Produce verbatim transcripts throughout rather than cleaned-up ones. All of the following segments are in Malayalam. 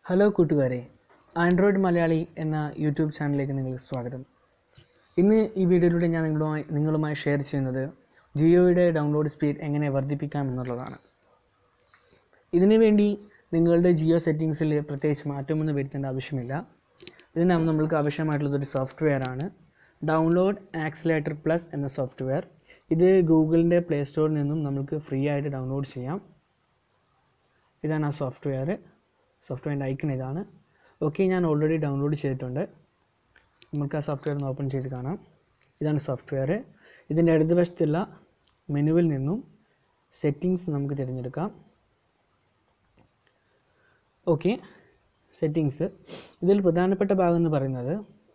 ഹലോ കൂട്ടുകാരെ, ആൻഡ്രോയിഡ് മലയാളി എന്ന യൂട്യൂബ് ചാനലിലേക്ക് നിങ്ങൾക്ക് സ്വാഗതം. ഇന്ന് ഈ വീഡിയോയിലൂടെ ഞാൻ നിങ്ങളുമായി നിങ്ങളുമായി ഷെയർ ചെയ്യുന്നത് ജിയോയുടെ ഡൗൺലോഡ് സ്പീഡ് എങ്ങനെ വർദ്ധിപ്പിക്കാം എന്നുള്ളതാണ്. ഇതിനു വേണ്ടി നിങ്ങളുടെ ജിയോ സെറ്റിങ്സിൽ പ്രത്യേകിച്ച് മാറ്റമൊന്നും വരുത്തേണ്ട ആവശ്യമില്ല. ഇതിന് നമ്മൾക്ക് ആവശ്യമായിട്ടുള്ളതൊരു സോഫ്റ്റ്വെയർ ആണ് ഡൗൺലോഡ് ആക്സിലേറ്റർ പ്ലസ് എന്ന സോഫ്റ്റ്വെയർ. ഇത് ഗൂഗിളിൻ്റെ പ്ലേ സ്റ്റോറിൽ നിന്നും നമുക്ക് ഫ്രീ ആയിട്ട് ഡൗൺലോഡ് ചെയ്യാം. ഇതാണ് ആ സോഫ്റ്റ്വെയർ. സോഫ്റ്റ്വെയറിൻ്റെ ഐക്കൺ ഇതാണ്. ഓക്കെ, ഞാൻ ഓൾറെഡി ഡൗൺലോഡ് ചെയ്തിട്ടുണ്ട്. നമുക്ക് ആ സോഫ്റ്റ്വെയർ ഒന്ന് ഓപ്പൺ ചെയ്ത് കാണാം. ഇതാണ് സോഫ്റ്റ്വെയർ. ഇതിൻ്റെ ഇടതുവശത്തുള്ള മെനുവിൽ നിന്നും സെറ്റിങ്സ് നമുക്ക് തിരഞ്ഞെടുക്കാം. Okay, settings. ഇതിൽ പ്രധാനപ്പെട്ട ഭാഗം എന്ന് പറയുന്നത്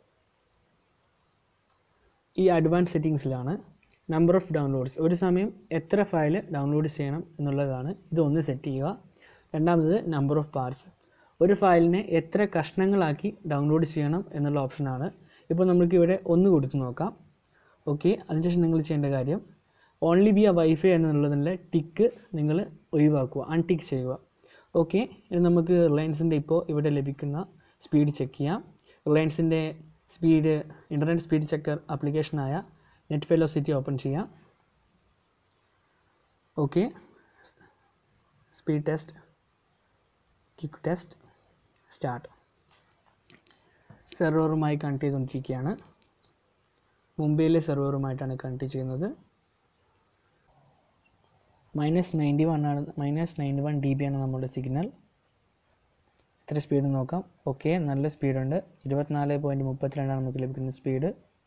ഈ അഡ്വാൻസ് സെറ്റിങ്സിലാണ്. നമ്പർ ഓഫ് ഡൗൺലോഡ്സ്, ഒരു സമയം എത്ര ഫയൽ ഡൗൺലോഡ് ചെയ്യണം എന്നുള്ളതാണ്. ഇതൊന്ന് സെറ്റ് ചെയ്യുക. രണ്ടാമത് നമ്പർ ഓഫ് പാർട്സ്, ഒരു ഫയലിനെ എത്ര കഷ്ണങ്ങളാക്കി ഡൗൺലോഡ് ചെയ്യണം എന്നുള്ള ഓപ്ഷനാണ്. ഇപ്പോൾ നമുക്ക് ഇവിടെ ഒന്ന് കൊടുത്ത് നോക്കാം. ഓക്കെ, അതിനുശേഷം നിങ്ങൾ ചെയ്യേണ്ട കാര്യം ഓൺലി വിയ വൈഫൈ എന്നുള്ളതിൻ്റെ ടിക്ക് നിങ്ങൾ ഒഴിവാക്കുക, അൺടിക്ക് ചെയ്യുക. ഓക്കെ, ഇനി നമുക്ക് റിലയൻസിൻ്റെ ഇപ്പോൾ ഇവിടെ ലഭിക്കുന്ന സ്പീഡ് ചെക്ക് ചെയ്യാം. റിലയൻസിൻ്റെ സ്പീഡ് ഇൻ്റർനെറ്റ് സ്പീഡ് ചെക്കർ ആപ്ലിക്കേഷനായ നെറ്റ് വെലോസിറ്റി ഓപ്പൺ ചെയ്യാം. Okay, speed test, quick test, start. സെർവറുമായി കണക്ട് ചെയ്തുകൊണ്ടിരിക്കുകയാണ്. മുംബൈയിലെ സെർവറുമായിട്ടാണ് കണക്ട് ചെയ്യുന്നത്. മൈനസ് നയൻറ്റി വൺ ആണ് minus ninety one D B ആണ് നമ്മുടെ സിഗ്നൽ. എത്ര സ്പീഡ് നോക്കാം. ഓക്കെ, നല്ല സ്പീഡുണ്ട്. ഇരുപത്തിനാല് പോയിൻറ്റ് മുപ്പത്തിരണ്ടാണ് നമുക്ക് ലഭിക്കുന്ന സ്പീഡ്.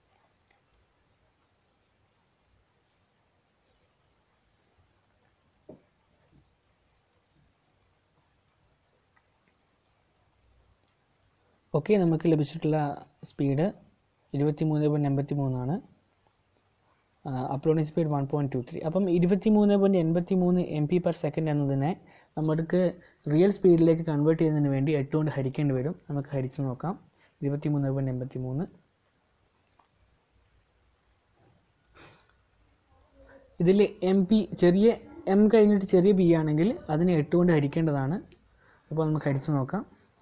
ഓക്കെ, നമുക്ക് ലഭിച്ചിട്ടുള്ള സ്പീഡ് ഇരുപത്തി മൂന്ന് പോയിൻറ്റ് എൺപത്തി മൂന്നാണ്. Uploading speed one point two three. അപ്പം ഇരുപത്തി മൂന്ന് പോയിൻറ്റ് എൺപത്തി മൂന്ന് എം പി പെർ സെക്കൻഡ് എന്നതിനെ നമുക്ക് റിയൽ സ്പീഡിലേക്ക് കൺവേർട്ട് ചെയ്യുന്നതിന് വേണ്ടി എട്ട് കൊണ്ട് ഹരിക്കേണ്ടി വരും. നമുക്ക് ഹരിച്ച് നോക്കാം. ഇരുപത്തി മൂന്ന് പോയിൻറ്റ് എൺപത്തി മൂന്ന് ഇതിൽ എം പി ചെറിയ എം കഴിഞ്ഞിട്ട് ചെറിയ ബി ആണെങ്കിൽ അതിനെ എട്ട് കൊണ്ട് ഹരിക്കേണ്ടതാണ്. അപ്പോൾ നമുക്ക് ഹരിച്ച് നോക്കാം.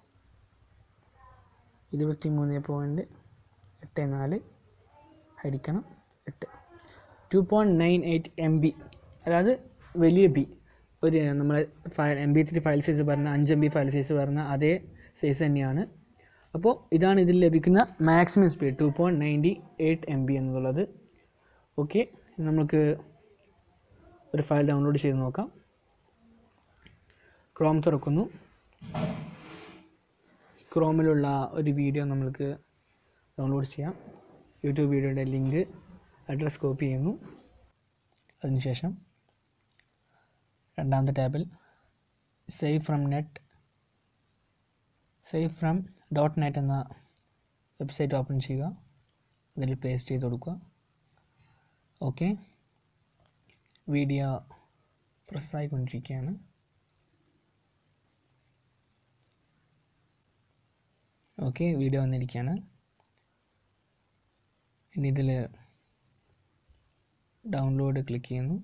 ഇരുപത്തി മൂന്ന് പോയിൻറ്റ് എട്ട് നാല് ഹരിക്കണം എട്ട്, two point nine eight M B, അതായത് വലിയ ബി. ഒരു നമ്മൾ file M B three file size പറഞ്ഞ അഞ്ച് എം ബി ഫയൽ സൈസ് പറഞ്ഞ അതേ സൈസ് തന്നെയാണ്. അപ്പോൾ ഇതാണ് ഇതിൽ ലഭിക്കുന്ന maximum speed, two point ninety eight M B എന്നുള്ളത്. ഓക്കെ, നമുക്ക് ഒരു ഫയൽ ഡൗൺലോഡ് ചെയ്ത് നോക്കാം. ക്രോം തുറക്കുന്നു. ക്രോമിലുള്ള ഒരു വീഡിയോ നമ്മൾക്ക് ഡൗൺലോഡ് ചെയ്യാം. യൂട്യൂബ് വീഡിയോയുടെ ലിങ്ക് അഡ്രസ് കോപ്പി ചെയ്യുന്നു. അതിനുശേഷം രണ്ടാമത്തെ ടാബിൽ save from net save from dot net എന്ന വെബ്സൈറ്റ് ഓപ്പൺ ചെയ്യുക. അതിൽ പേസ്റ്റ് ചെയ്ത് കൊടുക്കുക. ഓക്കെ, വീഡിയോ പ്രോസസ്സായിക്കൊണ്ടിരിക്കുകയാണ്. ഓക്കെ, വീഡിയോ വന്നിരിക്കുകയാണ്. ഇനി ഇതിൽ ഡൗൺലോഡ് ക്ലിക്ക് ചെയ്യുന്നു.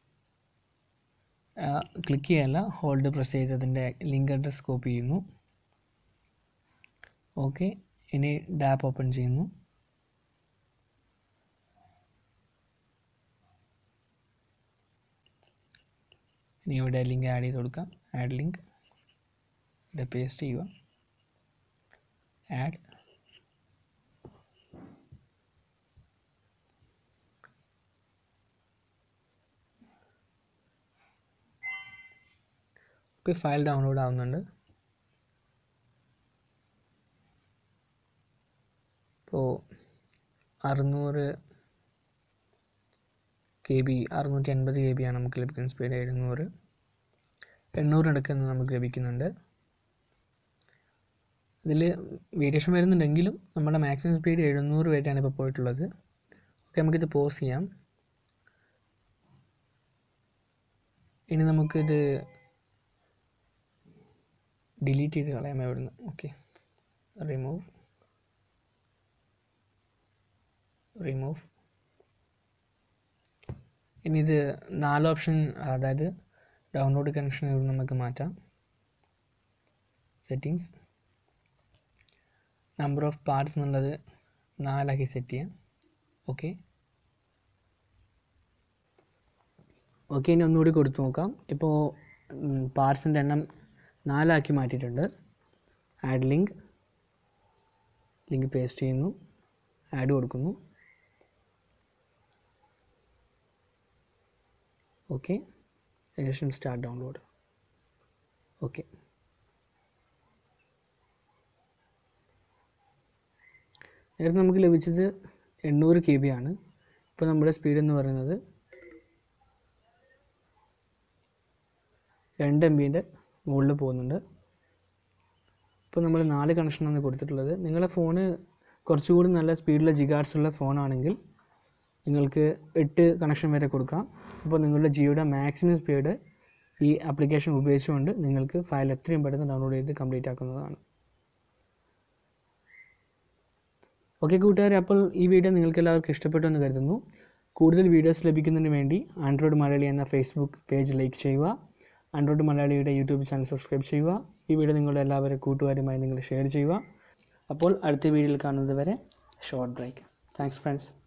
ക്ലിക്ക് ചെയ്യല്ല, ഹോൾഡ് പ്രസ് ചെയ്ത് അതിൻ്റെ ലിങ്ക് അഡ്രസ് കോപ്പി ചെയ്യുന്നു. ഓക്കെ, ഇനി ഡാപ്പ് ഓപ്പൺ ചെയ്യുന്നു. ഇനി ഇവിടെ ലിങ്ക് ആഡ് ചെയ്ത് കൊടുക്കാം. ആഡ് ലിങ്ക് ഇവിടെ പേസ്റ്റ് ചെയ്യുക. ആഡ്. ഇപ്പോൾ ഫയൽ ഡൗൺലോഡ് ആവുന്നുണ്ട്. ഇപ്പോൾ അറുന്നൂറ് കെ ബി അറുന്നൂറ്റി എൺപത് കെ ബി ആണ് നമുക്ക് ലഭിക്കുന്ന സ്പീഡ്. എഴുന്നൂറ് എണ്ണൂറ് അടുക്കുന്ന നമുക്ക് ലഭിക്കുന്നുണ്ട്. ഇതിൽ വേരിയേഷൻ വരുന്നുണ്ടെങ്കിലും നമ്മുടെ മാക്സിമം സ്പീഡ് എഴുന്നൂറ് വരെയാണ് ഇപ്പോൾ പോയിട്ടുള്ളത്. ഓക്കെ, നമുക്കിത് പോസ് ചെയ്യാം. ഇനി നമുക്കിത് ഡിലീറ്റ് ചെയ്ത് കളയാം ഇവിടുന്ന്. ഓക്കെ, റിമൂവ് റിമൂവ് ഇനി ഇത് നാല് ഓപ്ഷൻ, അതായത് ഡൗൺലോഡ് കണക്ഷൻ ഇവിടെ നമുക്ക് മാറ്റാം. സെറ്റിങ്സ്, നമ്പർ ഓഫ് പാർട്സ് എന്നുള്ളത് നാലാക്കി സെറ്റ് ചെയ്യാം. ഓക്കെ ഓക്കെ ഇനി ഒന്നുകൂടി കൊടുത്തു നോക്കാം. ഇപ്പോൾ പാർട്സിൻ്റെ എണ്ണം നാലാക്കി മാറ്റിയിട്ടുണ്ട്. ആഡ് ലിങ്ക് ലിങ്ക് പേസ്റ്റ് ചെയ്യുന്നു, ആഡ് കൊടുക്കുന്നു. ഓക്കെ ശേഷം സ്റ്റാർട്ട് ഡൗൺലോഡ്. ഓക്കെ നേരത്തെ നമുക്ക് ലഭിച്ചത് എണ്ണൂറ് കെ ബി ആണ്. ഇപ്പോൾ നമ്മുടെ സ്പീഡ് എന്ന് പറയുന്നത് രണ്ട് എം ബിൻ്റെ മുകളിൽ പോകുന്നുണ്ട്. ഇപ്പോൾ നമ്മൾ നാല് കണക്ഷനാണ് കൊടുത്തിട്ടുള്ളത്. നിങ്ങളുടെ ഫോണ് കുറച്ചുകൂടി നല്ല സ്പീഡിലെ ജിഗാർഡ്സ് ഉള്ള ഫോണാണെങ്കിൽ നിങ്ങൾക്ക് എട്ട് കണക്ഷൻ വരെ കൊടുക്കാം. അപ്പോൾ നിങ്ങളുടെ ജിയോയുടെ മാക്സിമം സ്പീഡ് ഈ ആപ്ലിക്കേഷൻ ഉപയോഗിച്ചുകൊണ്ട് നിങ്ങൾക്ക് ഫയൽ എത്രയും പെട്ടെന്ന് ഡൗൺലോഡ് ചെയ്ത് കംപ്ലീറ്റ് ആക്കുന്നതാണ്. ഓക്കെ കൂട്ടുകാരെ, അപ്പോൾ ഈ വീഡിയോ നിങ്ങൾക്ക് എല്ലാവർക്കും ഇഷ്ടപ്പെട്ടു എന്ന് കരുതുന്നു. കൂടുതൽ വീഡിയോസ് ലഭിക്കുന്നതിന് വേണ്ടി ആൻഡ്രോയിഡ് മലയാളി എന്ന ഫേസ്ബുക്ക് പേജ് ലൈക്ക് ചെയ്യുക. ആൻഡ്രോയിഡ് മലയാളിയുടെ യൂട്യൂബ് ചാനൽ സബ്സ്ക്രൈബ് ചെയ്യുക. ഈ വീഡിയോ നിങ്ങളുടെ എല്ലാവരും കൂട്ടുകാരുമായി നിങ്ങൾ ഷെയർ ചെയ്യുക. അപ്പോൾ അടുത്ത വീഡിയോയിൽ കാണുന്നത് വരെ ഷോർട്ട് ബ്രേക്ക്. Thanks friends.